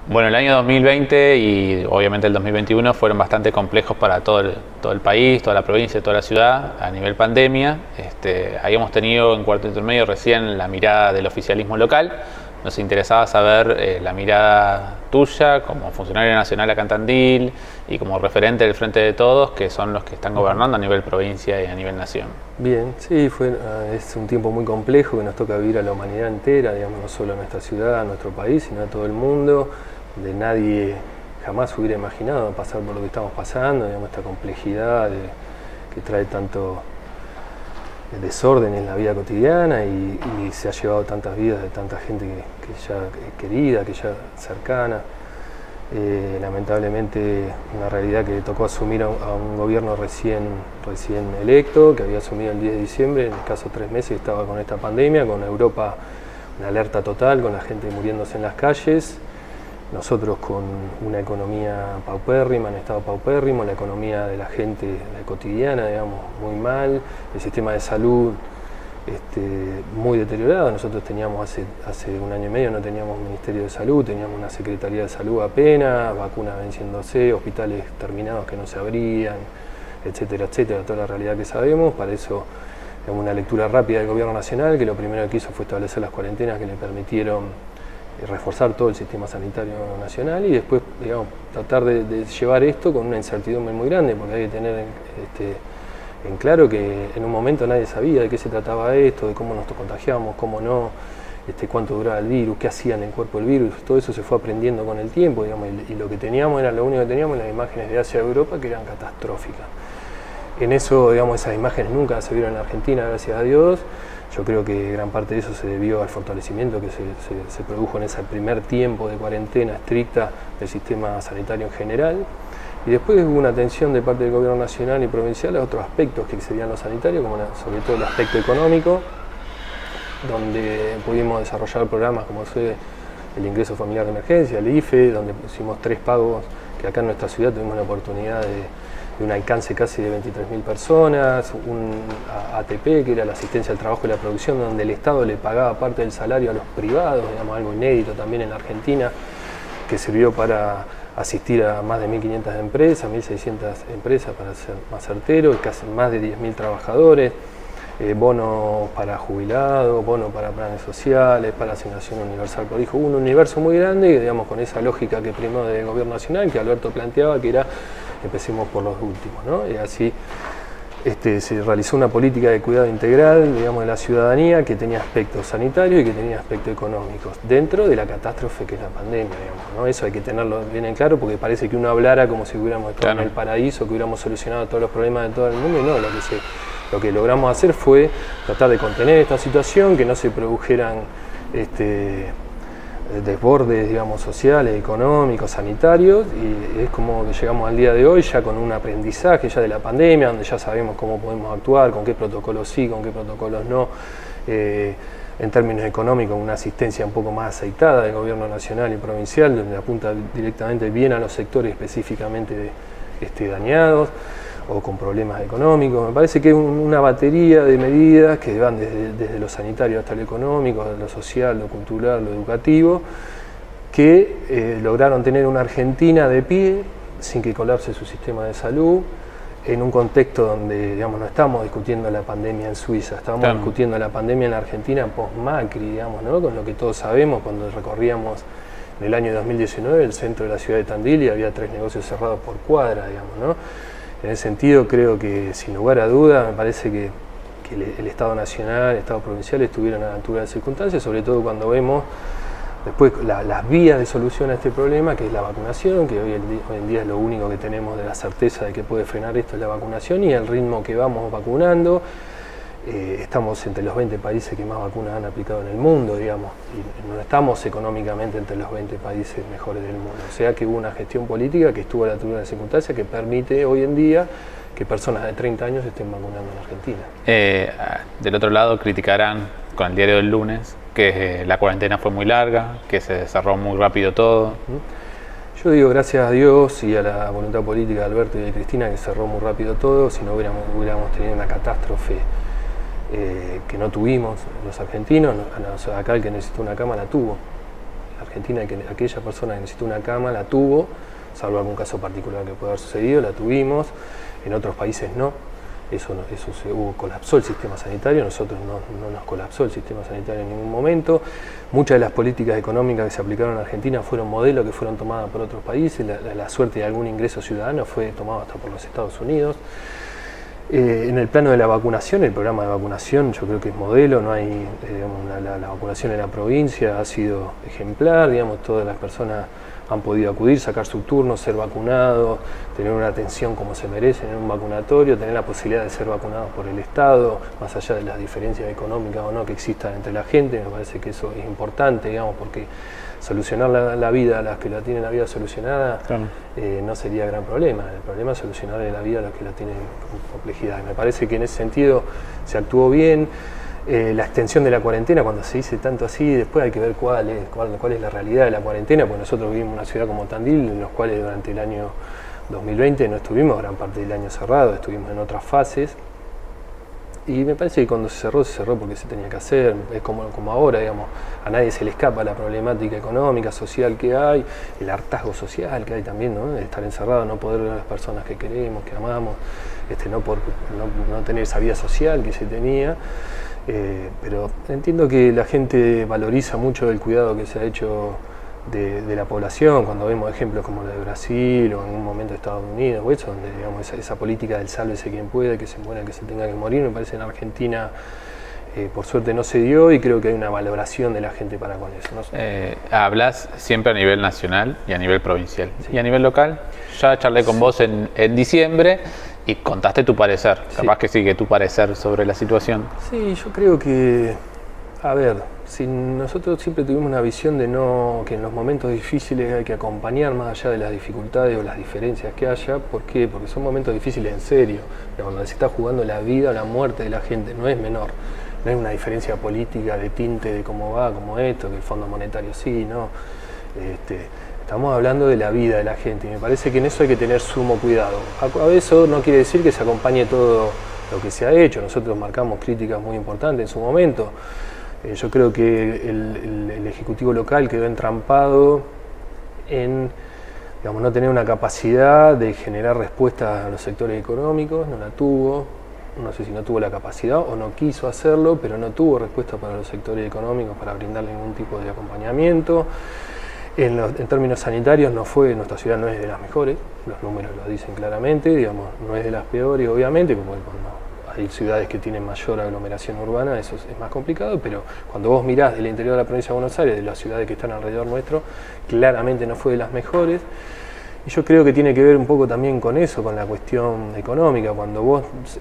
Bueno, el año 2020 y obviamente el 2021 fueron bastante complejos para todo el país, toda la provincia, toda la ciudad a nivel pandemia. Habíamos tenido en Cuarto Intermedio recién la mirada del oficialismo local. Nos interesaba saber la mirada tuya como funcionario nacional acá en Tandil y como referente del Frente de Todos, que son los que están gobernando a nivel provincia y a nivel nación. Bien, sí, es un tiempo muy complejo que nos toca vivir a la humanidad entera, digamos, no solo a nuestra ciudad, a nuestro país, sino a todo el mundo, donde nadie jamás hubiera imaginado pasar por lo que estamos pasando, digamos, esta complejidad que trae tanto desorden en la vida cotidiana y se ha llevado tantas vidas de tanta gente que ya querida, que ya cercana. Lamentablemente una realidad que tocó asumir a un gobierno recién electo, que había asumido el 10 de diciembre, en escasos 3 meses estaba con esta pandemia, con Europa una alerta total, con la gente muriéndose en las calles, nosotros con una economía paupérrima, en estado paupérrimo, la economía de la gente la cotidiana, digamos, muy mal, el sistema de salud muy deteriorado. Nosotros teníamos hace 1 año y medio no teníamos Ministerio de Salud, teníamos una Secretaría de Salud apenas, vacunas venciéndose, hospitales terminados que no se abrían, etcétera, etcétera, toda la realidad que sabemos. Para eso, digamos, una lectura rápida del Gobierno Nacional, que lo primero que hizo fue establecer las cuarentenas que le permitieron reforzar todo el sistema sanitario nacional y después, digamos, tratar de llevar esto con una incertidumbre muy grande, porque hay que tener en claro que en un momento nadie sabía de qué se trataba esto, de cómo nos contagiábamos, cómo no, cuánto duraba el virus, qué hacía en el cuerpo el virus. Todo eso se fue aprendiendo con el tiempo, digamos, y lo que teníamos era lo único que teníamos, las imágenes de Asia y Europa, que eran catastróficas. En eso, digamos, esas imágenes nunca se vieron en Argentina, gracias a Dios. Yo creo que gran parte de eso se debió al fortalecimiento que se produjo en ese primer tiempo de cuarentena estricta del sistema sanitario en general. Y después hubo una atención de parte del Gobierno nacional y provincial a otros aspectos que excedían lo sanitario, como sobre todo el aspecto económico, donde pudimos desarrollar programas como fue el ingreso familiar de emergencia, el IFE, donde hicimos 3 pagos, que acá en nuestra ciudad tuvimos la oportunidad de un alcance casi de 23.000 personas, un ATP, que era la asistencia al trabajo y la producción, donde el Estado le pagaba parte del salario a los privados, digamos, algo inédito también en la Argentina, que sirvió para asistir a más de 1.500 empresas, 1.600 empresas para ser más certero, casi más de 10.000 trabajadores, bonos para jubilados, bonos para planes sociales, para asignación universal por hijo. Un universo muy grande, digamos, con esa lógica que primó del Gobierno Nacional, que Alberto planteaba, que era empecemos por los últimos, ¿no? Y así se realizó una política de cuidado integral, digamos, de la ciudadanía, que tenía aspectos sanitarios y que tenía aspectos económicos, dentro de la catástrofe que es la pandemia, digamos, ¿no? Eso hay que tenerlo bien en claro, porque parece que uno hablara como si hubiéramos estado en el paraíso, que hubiéramos solucionado todos los problemas de todo el mundo, y no, lo que logramos hacer fue tratar de contener esta situación, que no se produjeran desbordes, digamos, sociales, económicos, sanitarios, y es como que llegamos al día de hoy ya con un aprendizaje ya de la pandemia, donde ya sabemos cómo podemos actuar, con qué protocolos sí, con qué protocolos no, en términos económicos una asistencia un poco más aceitada del Gobierno nacional y provincial, donde apunta directamente bien a los sectores específicamente dañados o con problemas económicos. Me parece que es una batería de medidas que van desde lo sanitario hasta lo económico, lo social, lo cultural, lo educativo, que lograron tener una Argentina de pie, sin que colapse su sistema de salud, en un contexto donde, digamos, no estamos discutiendo la pandemia en Suiza, estamos discutiendo la pandemia en la Argentina post-Macri, digamos, ¿no? Con lo que todos sabemos cuando recorríamos en el año 2019 el centro de la ciudad de Tandil y había 3 negocios cerrados por cuadra, digamos, ¿no? En ese sentido, creo que, sin lugar a duda, me parece que el Estado nacional, el Estado provincial estuvieron a la altura de las circunstancias, sobre todo cuando vemos después las vías de solución a este problema, que es la vacunación, que hoy en día es lo único que tenemos de la certeza de que puede frenar esto, es la vacunación, y el ritmo que vamos vacunando. Estamos entre los 20 países que más vacunas han aplicado en el mundo, digamos, y no estamos económicamente entre los 20 países mejores del mundo. O sea que hubo una gestión política que estuvo a la altura de las circunstancias, que permite hoy en día que personas de 30 años estén vacunando en Argentina. Del otro lado criticarán con el diario del lunes que la cuarentena fue muy larga, que se cerró muy rápido todo. Yo digo gracias a Dios y a la voluntad política de Alberto y de Cristina, que cerró muy rápido todo. Si no hubiéramos tenido una catástrofe que no tuvimos los argentinos, acá el que necesitó una cama la tuvo. Argentina, que aquella persona que necesitó una cama la tuvo, salvo algún caso particular que puede haber sucedido, la tuvimos, en otros países no. Colapsó el sistema sanitario, nosotros no nos colapsó el sistema sanitario en ningún momento. Muchas de las políticas económicas que se aplicaron en Argentina fueron modelos que fueron tomadas por otros países. La suerte de algún ingreso ciudadano fue tomado hasta por los Estados Unidos. En el plano de la vacunación, el programa de vacunación yo creo que es modelo, no hay, la vacunación en la provincia ha sido ejemplar, digamos, todas las personas han podido acudir, sacar su turno, ser vacunados, tener una atención como se merecen en un vacunatorio, tener la posibilidad de ser vacunados por el Estado, más allá de las diferencias económicas o no que existan entre la gente. Me parece que eso es importante, digamos, porque solucionar la vida a las que la tienen la vida solucionada, claro, no sería gran problema. El problema es solucionarle la vida a los que la tienen con complejidad. Me parece que en ese sentido se actuó bien. La extensión de la cuarentena, cuando se dice tanto así, después hay que ver cuál es la realidad de la cuarentena, porque nosotros vivimos en una ciudad como Tandil, en los cuales durante el año 2020 no estuvimos gran parte del año cerrado, estuvimos en otras fases. Y me parece que cuando se cerró porque se tenía que hacer, es como ahora, digamos, a nadie se le escapa la problemática económica, social que hay, el hartazgo social que hay también, ¿no? El estar encerrado, no poder ver a las personas que queremos, que amamos, no tener esa vida social que se tenía. Pero entiendo que la gente valoriza mucho el cuidado que se ha hecho de la población, cuando vemos ejemplos como la de Brasil o en un momento de Estados Unidos, o eso, donde digamos, esa política del sálvese quien puede, que se muera, que se tenga que morir, me parece en Argentina por suerte no se dio, y creo que hay una valoración de la gente para con eso, ¿no? Hablas siempre a nivel nacional y a nivel provincial. Sí. ¿Y a nivel local? Ya charlé con vos en diciembre y contaste tu parecer. Sí. Capaz que sigue tu parecer sobre la situación. Sí, yo creo que, a ver, si nosotros siempre tuvimos una visión de que en los momentos difíciles hay que acompañar más allá de las dificultades o las diferencias que haya. ¿Por qué? Porque son momentos difíciles en serio, donde se está jugando la vida o la muerte de la gente, no es menor. No es una diferencia política de tinte de cómo va, como esto, que el Fondo Monetario sí, no. Estamos hablando de la vida de la gente y me parece que en eso hay que tener sumo cuidado. Eso no quiere decir que se acompañe todo lo que se ha hecho. Nosotros marcamos críticas muy importantes en su momento. Yo creo que el Ejecutivo local quedó entrampado en, digamos, no tener una capacidad de generar respuestas a los sectores económicos, no la tuvo. No sé si no tuvo la capacidad o no quiso hacerlo, pero no tuvo respuesta para los sectores económicos para brindarle ningún tipo de acompañamiento. En términos sanitarios nuestra ciudad no es de las mejores, los números lo dicen claramente, digamos, no es de las peores obviamente, como cuando hay ciudades que tienen mayor aglomeración urbana, eso es más complicado, pero cuando vos mirás del interior de la provincia de Buenos Aires, de las ciudades que están alrededor nuestro, claramente no fue de las mejores. Y yo creo que tiene que ver un poco también con eso, con la cuestión económica. Cuando vos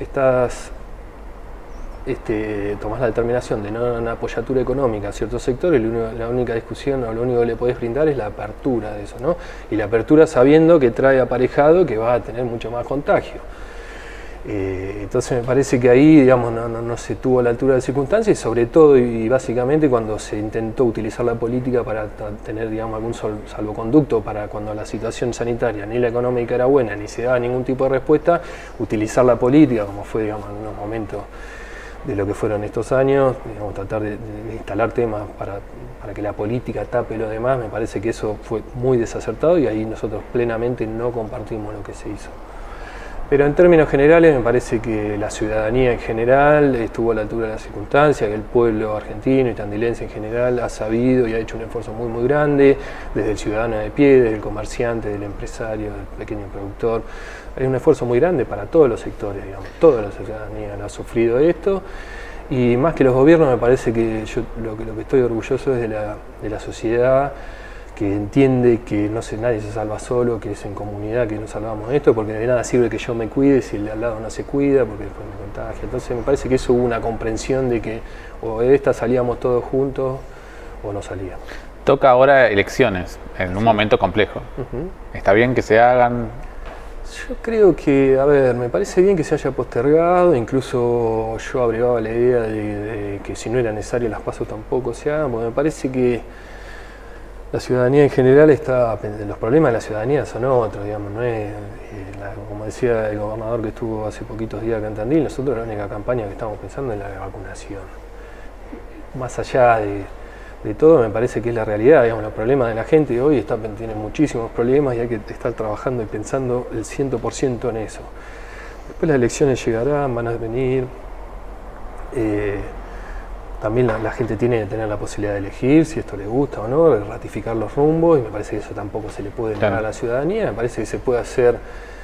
tomás la determinación de no dar una apoyatura económica a ciertos sectores, la única discusión o lo único que le podés brindar es la apertura de eso, ¿no? Y la apertura sabiendo que trae aparejado que va a tener mucho más contagio. Entonces me parece que ahí, digamos, no se tuvo a la altura de circunstancias, y sobre todo y básicamente cuando se intentó utilizar la política para tener, digamos, algún salvoconducto para cuando la situación sanitaria ni la económica era buena ni se daba ningún tipo de respuesta, utilizar la política como fue, digamos, en unos momentos de lo que fueron estos años, digamos, tratar de instalar temas para que la política tape lo demás. Me parece que eso fue muy desacertado y ahí nosotros plenamente no compartimos lo que se hizo. Pero en términos generales me parece que la ciudadanía en general estuvo a la altura de las circunstancias, que el pueblo argentino y tandilense en general ha sabido y ha hecho un esfuerzo muy muy grande, desde el ciudadano de pie, desde el comerciante, del empresario, del pequeño productor. Hay un esfuerzo muy grande para todos los sectores, digamos, toda la ciudadanía ha sufrido esto. Y más que los gobiernos, me parece que yo lo que estoy orgulloso es de la sociedad, que entiende que nadie se salva solo, que es en comunidad que nos salvamos de esto, porque de nada sirve que yo me cuide si el de al lado no se cuida, porque después me contagia. Entonces me parece que eso hubo una comprensión de que o de esta salíamos todos juntos o no salíamos. Toca ahora elecciones, en un momento complejo. ¿Está bien que se hagan? Yo creo que, a ver, me parece bien que se haya postergado, incluso yo abrevaba la idea de que si no era necesario las PASO tampoco se hagan, porque me parece que la ciudadanía en general los problemas de la ciudadanía son otros, digamos, no es, como decía el gobernador que estuvo hace poquitos días acá en Tandil, nosotros la única campaña que estamos pensando es la de vacunación. Más allá de de todo me parece que es la realidad, digamos, los problemas de la gente hoy tienen muchísimos problemas y hay que estar trabajando y pensando el 100% en eso. Después las elecciones llegarán, van a venir, también la gente tiene que tener la posibilidad de elegir si esto le gusta o no, de ratificar los rumbos, y me parece que eso tampoco se le puede negar a la ciudadanía. Me parece que se puede hacer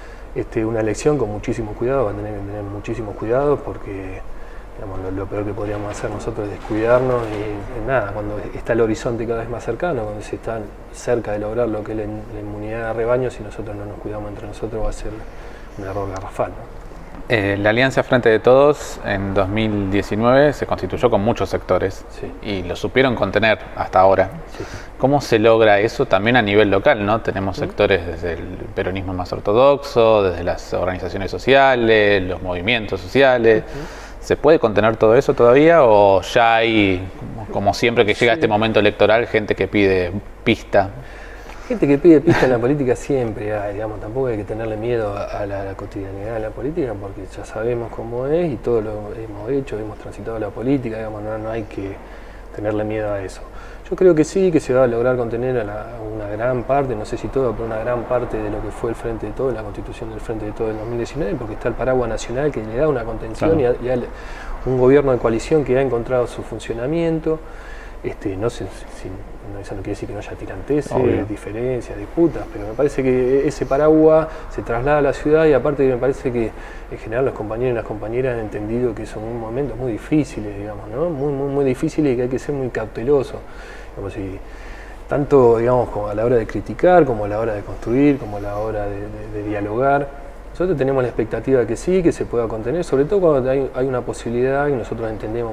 una elección con muchísimo cuidado, va a tener que tener muchísimo cuidado porque digamos, lo peor que podríamos hacer nosotros es descuidarnos y nada, cuando está el horizonte cada vez más cercano, cuando se está cerca de lograr lo que es la inmunidad de rebaño, si nosotros no nos cuidamos entre nosotros va a ser un error garrafal, ¿no? La Alianza Frente de Todos en 2019 se constituyó con muchos sectores, sí, y lo supieron contener hasta ahora. Sí. ¿Cómo se logra eso también a nivel local, ¿no? Tenemos sectores desde el peronismo más ortodoxo, desde las organizaciones sociales, los movimientos sociales. ¿Se puede contener todo eso todavía o ya hay, como siempre que llega este momento electoral, gente que pide pista? Gente que pide pista en la política siempre hay, digamos, tampoco hay que tenerle miedo a la cotidianidad de la política porque ya sabemos cómo es y todo lo hemos hecho, hemos transitado la política, digamos, no hay que tenerle miedo a eso. Yo creo que sí, que se va a lograr contener a una gran parte, no sé si todo, pero una gran parte de lo que fue el Frente de Todos, la constitución del Frente de Todos del 2019, porque está el paraguas nacional que le da una contención, claro, y un gobierno de coalición que ha encontrado su funcionamiento. No sé eso no quiere decir que no haya tiranteses, diferencias, disputas, pero me parece que ese paraguas se traslada a la ciudad y aparte me parece que en general los compañeros y las compañeras han entendido que son momentos muy difíciles, digamos, ¿no? Muy difíciles y que hay que ser muy cauteloso. Digamos, tanto digamos, como a la hora de criticar, como a la hora de construir, como a la hora de dialogar. Nosotros tenemos la expectativa de que sí, que se pueda contener, sobre todo cuando hay una posibilidad y nosotros entendemos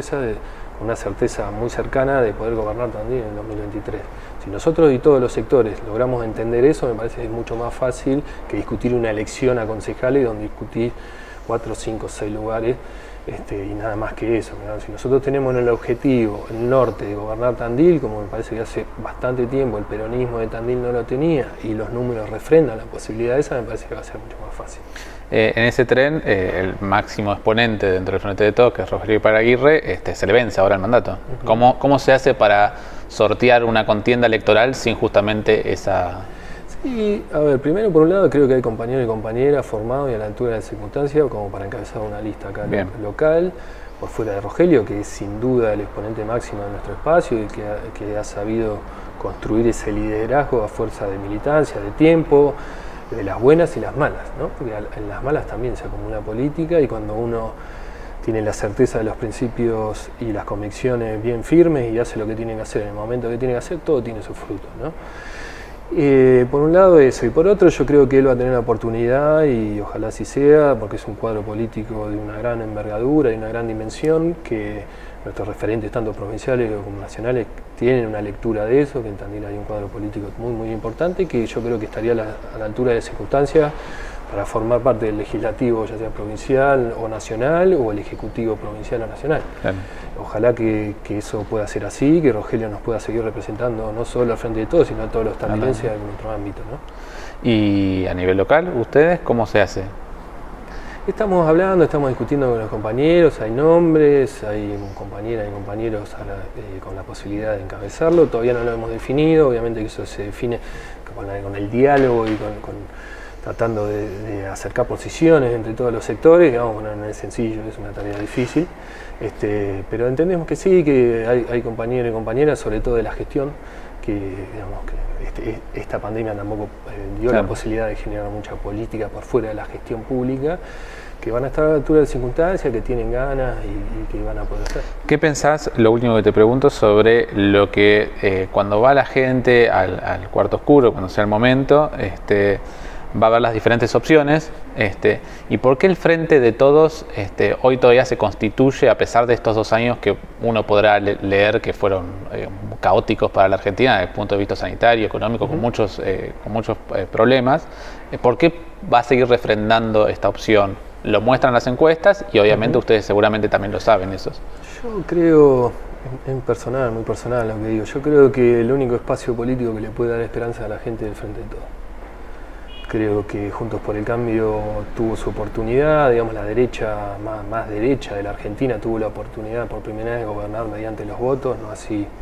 una certeza muy cercana de poder gobernar también en el 2023. Si nosotros y todos los sectores logramos entender eso, me parece que es mucho más fácil que discutir una elección a concejales donde discutir 4, 5, 6 lugares y nada más que eso. ¿No? Si nosotros tenemos en el objetivo, el norte, de gobernar Tandil, como me parece que hace bastante tiempo el peronismo de Tandil no lo tenía y los números refrendan la posibilidad esa, me parece que va a ser mucho más fácil. En ese tren, el máximo exponente dentro del Frente de Todos, que es Rogelio Iparraguirre, se le vence ahora el mandato. ¿Cómo se hace para sortear una contienda electoral sin justamente esa...? Sí, a ver, primero por un lado creo que hay compañeros y compañeras formados y a la altura de la circunstancia como para encabezar una lista acá local, por fuera de Rogelio, que es sin duda el exponente máximo de nuestro espacio y que ha sabido construir ese liderazgo a fuerza de militancia, de tiempo, de las buenas y las malas, ¿no? Porque en las malas también se acumula política y cuando uno tiene la certeza de los principios y las convicciones bien firmes y hace lo que tiene que hacer en el momento que tiene que hacer, todo tiene sus frutos, ¿no? Por un lado eso, y por otro yo creo que él va a tener la oportunidad, y ojalá así sea, porque es un cuadro político de una gran envergadura y una gran dimensión, que nuestros referentes, tanto provinciales como nacionales, tienen una lectura de eso, que en Tandil hay un cuadro político muy importante, que yo creo que estaría a la altura de las circunstancias para formar parte del legislativo, ya sea provincial o nacional, o el ejecutivo provincial o nacional. Claro. Ojalá que eso pueda ser así, que Rogelio nos pueda seguir representando no solo al Frente de Todos, sino a todos los tandilenses en algún otro ámbito, ¿no? Y a nivel local, ¿ustedes cómo se hace? Estamos hablando, estamos discutiendo con los compañeros, hay nombres, hay compañeras y compañeros con la posibilidad de encabezarlo, todavía no lo hemos definido, obviamente que eso se define con el diálogo y tratando de acercar posiciones entre todos los sectores, digamos, bueno, no es sencillo, es una tarea difícil, pero entendemos que sí, que hay compañeros y compañeras, sobre todo de la gestión, que digamos que esta pandemia tampoco dio la posibilidad de generar mucha política por fuera de la gestión pública, que van a estar a la altura de circunstancias, que tienen ganas y que van a poder hacer. ¿Qué pensás, lo último que te pregunto, sobre lo que cuando va la gente al cuarto oscuro, cuando sea el momento, va a haber las diferentes opciones, y por qué el Frente de Todos hoy todavía se constituye a pesar de estos 2 años que uno podrá leer que fueron caóticos para la Argentina desde el punto de vista sanitario, económico, con muchos problemas? ¿Por qué va a seguir refrendando esta opción? Lo muestran las encuestas y obviamente ustedes seguramente también lo saben esos. Yo creo, muy personal lo que digo, yo creo que el único espacio político que le puede dar esperanza a la gente es el Frente de Todos. Creo que Juntos por el Cambio tuvo su oportunidad, digamos la derecha, más derecha de la Argentina tuvo la oportunidad por primera vez de gobernar mediante los votos, no así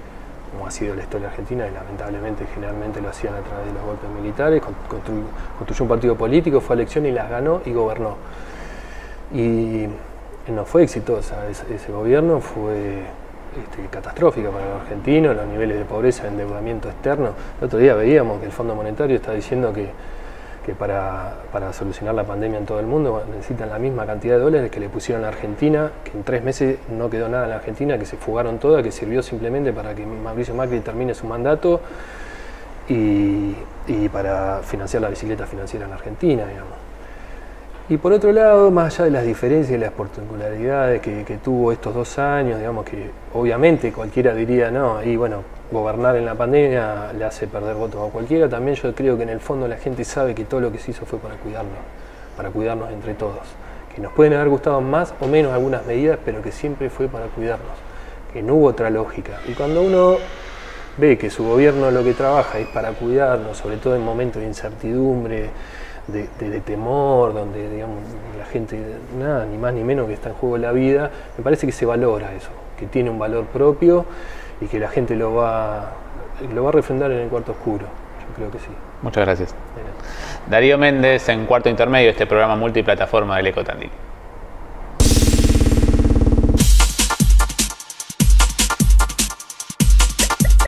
como ha sido la historia argentina, y lamentablemente generalmente lo hacían a través de los golpes militares, construyó un partido político, fue a elecciones y las ganó y gobernó. Y no fue exitosa, ese gobierno fue catastrófica para los argentinos, los niveles de pobreza, endeudamiento externo. El otro día veíamos que el Fondo Monetario está diciendo que para solucionar la pandemia en todo el mundo necesitan la misma cantidad de dólares que le pusieron a Argentina, que en 3 meses no quedó nada en la Argentina, que se fugaron todas, que sirvió simplemente para que Mauricio Macri termine su mandato y para financiar la bicicleta financiera en Argentina, digamos. Y por otro lado, más allá de las diferencias y las particularidades que tuvo estos 2 años, digamos que obviamente cualquiera diría, no, y bueno, gobernar en la pandemia le hace perder votos a cualquiera, también yo creo que en el fondo la gente sabe que todo lo que se hizo fue para cuidarnos entre todos. Que nos pueden haber gustado más o menos algunas medidas, pero que siempre fue para cuidarnos, que no hubo otra lógica. Y cuando uno ve que su gobierno lo que trabaja es para cuidarnos, sobre todo en momentos de incertidumbre, de temor, donde digamos, la gente, nada, ni más ni menos que está en juego la vida, me parece que se valora eso, que tiene un valor propio y que la gente lo va a refrendar en el cuarto oscuro. Yo creo que sí. Muchas gracias. Darío Méndez en Cuarto Intermedio, este programa multiplataforma del Eco Tandil.